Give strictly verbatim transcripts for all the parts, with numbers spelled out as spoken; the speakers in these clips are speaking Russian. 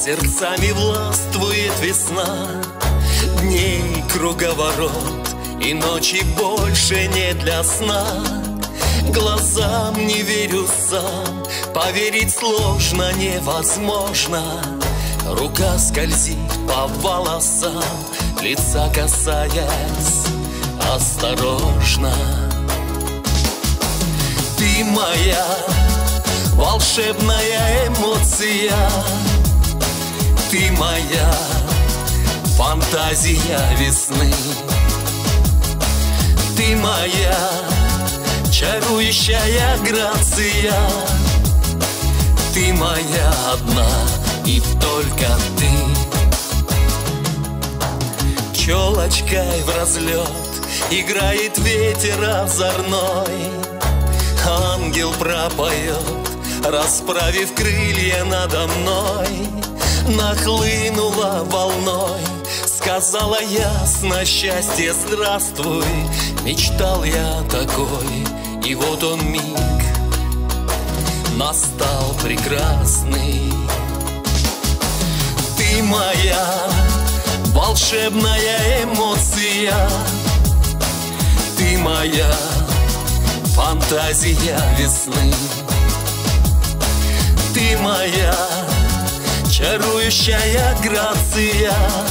Сердцами властвует весна, дней круговорот, и ночи больше не для сна. Глазам не верю сам, поверить сложно, невозможно. Рука скользит по волосам, лица касаясь осторожно. Ты моя волшебная эмоция, ты моя фантазия весны, ты моя чарующая грация, ты моя одна и только ты. Челочкой в разлет играет ветер озорной, ангел пропоет, расправив крылья надо мной. Нахлынула волной, сказала ясно счастье здравствуй. Мечтал я такой, и вот он миг настал прекрасный. Ты моя волшебная эмоция, ты моя фантазия весны, ты моя чарующая грация,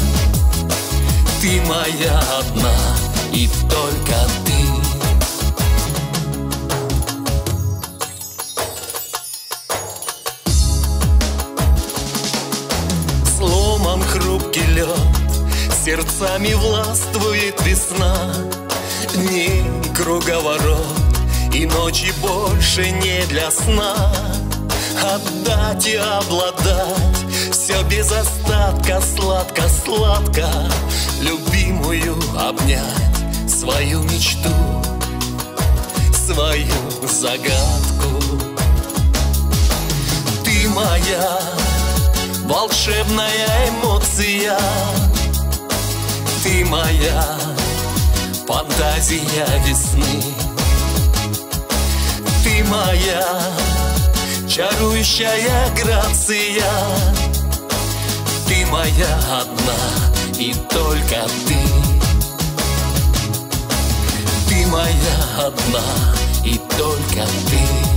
ты моя одна и только ты. Сломан хрупкий лед, сердцами властвует весна, дней круговорот, и ночи больше не для сна. Отдать и обладать, все без остатка, сладко-сладко. Любимую обнять, свою мечту, свою загадку. Ты моя волшебная эмоция, ты моя фантазия весны, ты моя чарующая грация, ты моя одна и только ты. Ты моя одна и только ты.